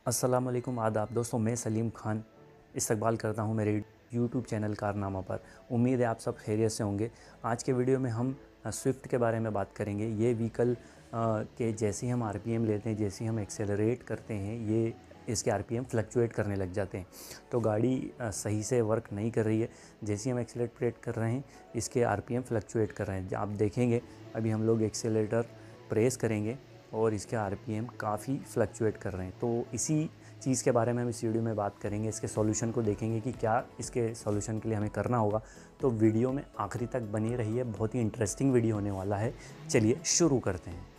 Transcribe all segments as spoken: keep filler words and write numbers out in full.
अस्सलाम वालेकुम, आदाब दोस्तों। मैं सलीम खान इस्तकबाल करता हूं मेरे यूट्यूब चैनल कारनामा पर। उम्मीद है आप सब खैरियत से होंगे। आज के वीडियो में हम स्विफ्ट के बारे में बात करेंगे। ये व्हीकल के जैसे ही हम आरपीएम लेते हैं, जैसे ही हम एक्सेलरेट करते हैं, ये इसके आरपीएम फ्लक्चुएट करने लग जाते हैं। तो गाड़ी सही से वर्क नहीं कर रही है। जैसे ही हम एक्सेलरेट कर रहे हैं, इसके आरपीएम फ्लक्चुएट कर रहे हैं। आप देखेंगे अभी हम लोग एक्सेलेटर प्रेस करेंगे और इसके आरपीएम काफ़ी फ्लक्चुएट कर रहे हैं। तो इसी चीज़ के बारे में हम इस वीडियो में बात करेंगे। इसके सॉल्यूशन को देखेंगे कि क्या इसके सॉल्यूशन के लिए हमें करना होगा। तो वीडियो में आखिरी तक बनी रहिए, बहुत ही इंटरेस्टिंग वीडियो होने वाला है। चलिए शुरू करते हैं।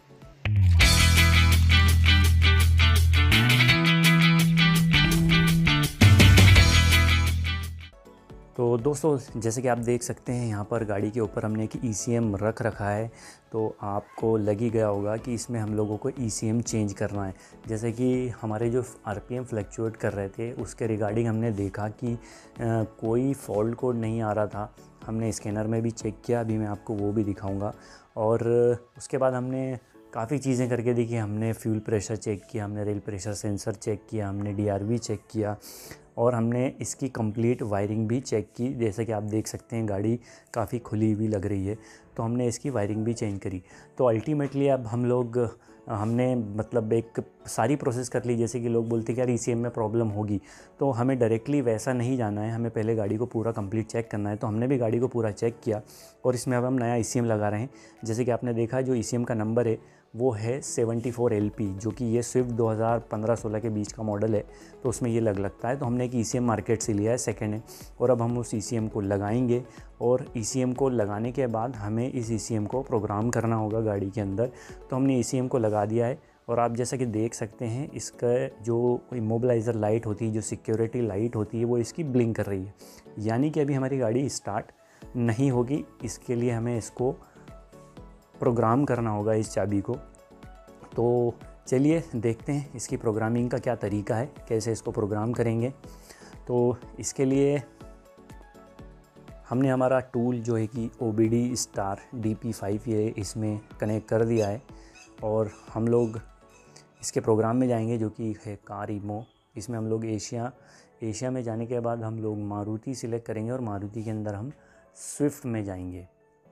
तो दोस्तों, जैसे कि आप देख सकते हैं यहाँ पर गाड़ी के ऊपर हमने एक ई सी एम रख रखा है। तो आपको लग ही गया होगा कि इसमें हम लोगों को ई सी एम चेंज करना है। जैसे कि हमारे जो आर पी एम फ्लक्चुएट कर रहे थे, उसके रिगार्डिंग हमने देखा कि आ, कोई फॉल्ट कोड नहीं आ रहा था। हमने स्कैनर में भी चेक किया, अभी मैं आपको वो भी दिखाऊँगा। और उसके बाद हमने काफ़ी चीज़ें करके देखी। हमने फ्यूल प्रेशर चेक किया, हमने रेल प्रेशर सेंसर चेक किया, हमने डी आर वी चेक किया और हमने इसकी कंप्लीट वायरिंग भी चेक की। जैसे कि आप देख सकते हैं गाड़ी काफ़ी खुली हुई लग रही है, तो हमने इसकी वायरिंग भी चेंज करी। तो अल्टीमेटली अब हम लोग हमने मतलब एक सारी प्रोसेस कर ली। जैसे कि लोग बोलते हैं कि यार ई सी एम में प्रॉब्लम होगी, तो हमें डायरेक्टली वैसा नहीं जाना है, हमें पहले गाड़ी को पूरा कंप्लीट चेक करना है। तो हमने भी गाड़ी को पूरा चेक किया और इसमें अब हम नया ई सी एम लगा रहे हैं। जैसे कि आपने देखा, जो ई सी एम का नंबर है वो है सेवेंटी फोर एल पी, जो कि ये स्विफ्ट दो हज़ार पंद्रह सोलह के बीच का मॉडल है, तो उसमें ये लग लगता है। तो हमने एक ई सी एम मार्केट से लिया है, सेकेंड है, और अब हम उस ई सी एम को लगाएंगे। और ई सी एम को लगाने के बाद हमें इस ई सी एम को प्रोग्राम करना होगा गाड़ी के अंदर। तो हमने ई सी एम को लगा दिया है और आप जैसा कि देख सकते हैं, इसका जो इमोबिलाइज़र लाइट होती है, जो सिक्योरिटी लाइट होती है, वो इसकी ब्लिंक कर रही है। यानी कि अभी हमारी गाड़ी स्टार्ट नहीं होगी। इसके लिए हमें इसको प्रोग्राम करना होगा, इस चाबी को। तो चलिए देखते हैं इसकी प्रोग्रामिंग का क्या तरीका है, कैसे इसको प्रोग्राम करेंगे। तो इसके लिए हमने हमारा टूल जो है कि O B D star D P five ये इसमें कनेक्ट कर दिया है और हम लोग इसके प्रोग्राम में जाएंगे, जो कि है कार ईमो। इसमें हम लोग एशिया एशिया में जाने के बाद हम लोग मारुति सिलेक्ट करेंगे और मारुति के अंदर हम स्विफ्ट में जाएंगे।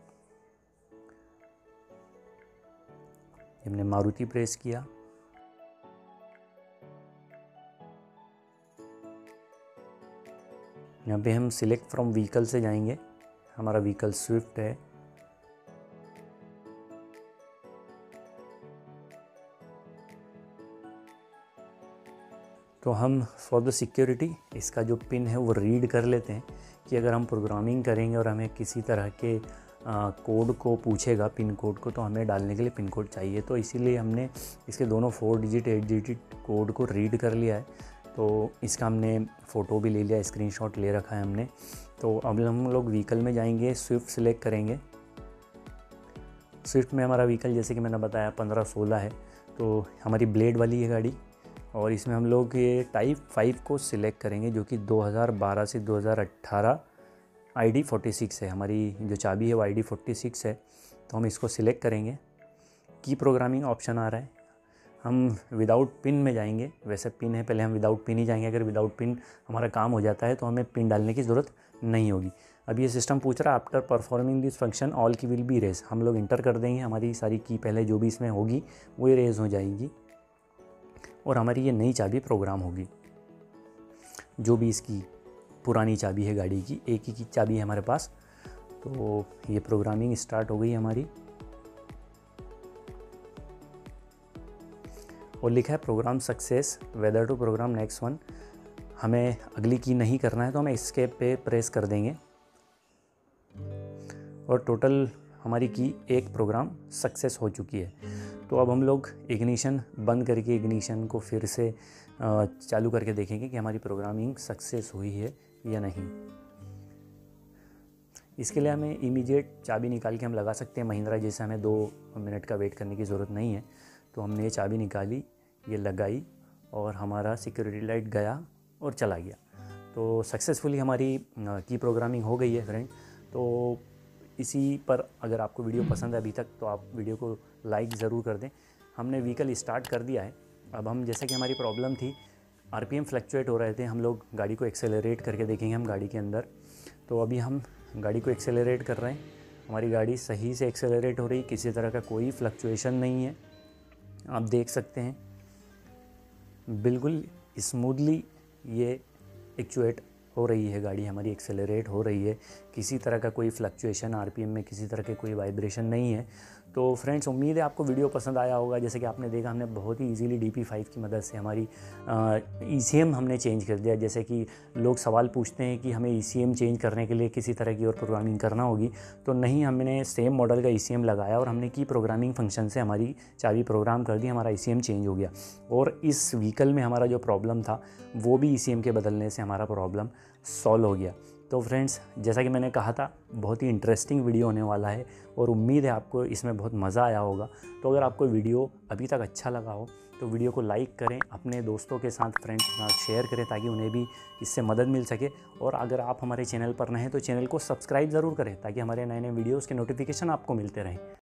हमने मारुति प्रेस किया, यहाँ पे हम सिलेक्ट फ्रॉम व्हीकल से जाएंगे। हमारा व्हीकल स्विफ्ट है। तो हम फॉर द सिक्योरिटी इसका जो पिन है वो रीड कर लेते हैं कि अगर हम प्रोग्रामिंग करेंगे और हमें किसी तरह के कोड को पूछेगा, पिन कोड को, तो हमें डालने के लिए पिन कोड चाहिए। तो इसीलिए हमने इसके दोनों four digit eight digit code को रीड कर लिया है। तो इसका हमने फ़ोटो भी ले लिया, स्क्रीनशॉट ले रखा है हमने। तो अब हम लोग व्हीकल में जाएंगे, स्विफ्ट सेलेक्ट करेंगे। स्विफ्ट में हमारा व्हीकल जैसे कि मैंने बताया पंद्रह सोलह है, तो हमारी ब्लेड वाली है गाड़ी। और इसमें हम लोग ये टाइप फाइव को सिलेक्ट करेंगे, जो कि दो हज़ार बारह से दो हज़ार अट्ठारह आई डी फोर्टी सिक्स है। हमारी जो चाबी है वो आई डी फोर्टी सिक्स है। तो हम इसको सिलेक्ट करेंगे। की प्रोग्रामिंग ऑप्शन आ रहा है, हम विदाउट पिन में जाएंगे। वैसे पिन है, पहले हम विदाउट पिन ही जाएंगे। अगर विदाउट पिन हमारा काम हो जाता है तो हमें पिन डालने की ज़रूरत नहीं होगी। अब ये सिस्टम पूछ रहा है after performing this function all key will be raise. हम लोग इंटर कर देंगे, हमारी सारी की पहले जो भी इसमें होगी वो ये रेज हो जाएगी और हमारी ये नई चाबी प्रोग्राम होगी। जो भी इसकी पुरानी चाबी है गाड़ी की, एक ही की चाबी है हमारे पास। तो ये प्रोग्रामिंग स्टार्ट हो गई हमारी और लिखा है program success, whether to program next one. हमें अगली की नहीं करना है, तो हम एस्केप पे प्रेस कर देंगे और टोटल हमारी की एक प्रोग्राम सक्सेस हो चुकी है। तो अब हम लोग इग्निशन बंद करके इग्निशन को फिर से चालू करके देखेंगे कि हमारी प्रोग्रामिंग सक्सेस हुई है या नहीं। इसके लिए हमें इमीडिएट चाबी निकाल के हम लगा सकते हैं महिंद्रा जैसे, हमें दो मिनट का वेट करने की ज़रूरत नहीं है। तो हमने ये चाबी निकाली, ये लगाई और हमारा सिक्योरिटी लाइट गया और चला गया। तो सक्सेसफुली हमारी की प्रोग्रामिंग हो गई है फ्रेंड। तो इसी पर अगर आपको वीडियो पसंद है अभी तक, तो आप वीडियो को लाइक ज़रूर कर दें। हमने व्हीकल स्टार्ट कर दिया है। अब हम, जैसे कि हमारी प्रॉब्लम थी आरपीएम फ्लक्चुएट हो रहे थे, हम लोग गाड़ी को एक्सेलरेट करके देखेंगे हम गाड़ी के अंदर। तो अभी हम गाड़ी को एक्सेलरेट कर रहे हैं, हमारी गाड़ी सही से एक्सेलरेट हो रही, किसी तरह का कोई फ्लक्चुएशन नहीं है। आप देख सकते हैं बिल्कुल स्मूथली ये एक्चुएट हो रही है गाड़ी हमारी, एक्सेलरेट हो रही है, किसी तरह का कोई फ्लक्चुएशन आरपीएम में, किसी तरह के कोई वाइब्रेशन नहीं है। तो फ्रेंड्स, उम्मीद है आपको वीडियो पसंद आया होगा। जैसे कि आपने देखा, हमने बहुत ही इजीली डी पी फाइव की मदद से हमारी ई सी एम हमने चेंज कर दिया। जैसे कि लोग सवाल पूछते हैं कि हमें ई सी एम चेंज करने के लिए किसी तरह की और प्रोग्रामिंग करना होगी, तो नहीं, हमने सेम मॉडल का ई सी एम लगाया और हमने की प्रोग्रामिंग फंक्शन से हमारी चाबी प्रोग्राम कर दी, हमारा ई सी एम चेंज हो गया। और इस व्हीकल में हमारा जो प्रॉब्लम था वो भी ई सी एम के बदलने से हमारा प्रॉब्लम सॉल्व हो गया। तो फ्रेंड्स, जैसा कि मैंने कहा था, बहुत ही इंटरेस्टिंग वीडियो होने वाला है और उम्मीद है आपको इसमें बहुत मज़ा आया होगा। तो अगर आपको वीडियो अभी तक अच्छा लगा हो तो वीडियो को लाइक करें, अपने दोस्तों के साथ, फ्रेंड्स के साथ शेयर करें ताकि उन्हें भी इससे मदद मिल सके। और अगर आप हमारे चैनल पर नए हैं तो चैनल को सब्सक्राइब ज़रूर करें ताकि हमारे नए नए वीडियोज़ के नोटिफिकेशन आपको मिलते रहें।